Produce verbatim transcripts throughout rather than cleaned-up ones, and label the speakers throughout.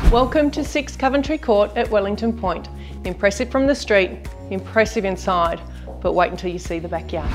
Speaker 1: Welcome to six Coventry Court at Wellington Point. Impressive from the street, impressive inside, but wait until you see the backyard.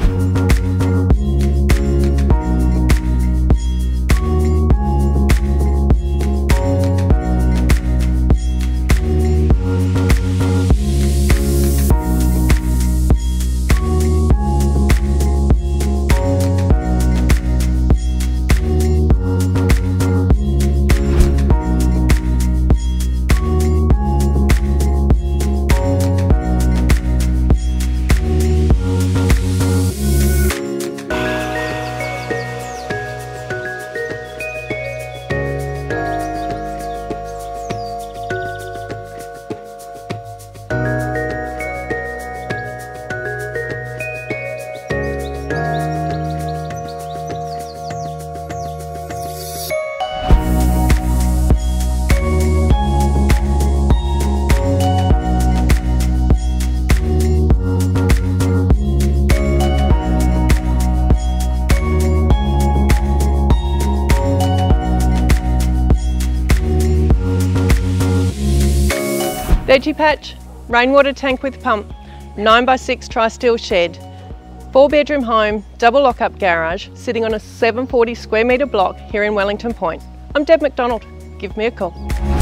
Speaker 1: Veggie patch, rainwater tank with pump, nine by six tri-steel shed, four bedroom home, double lock-up garage, sitting on a seven hundred forty square metre block here in Wellington Point. I'm Deb McDonald. Give me a call.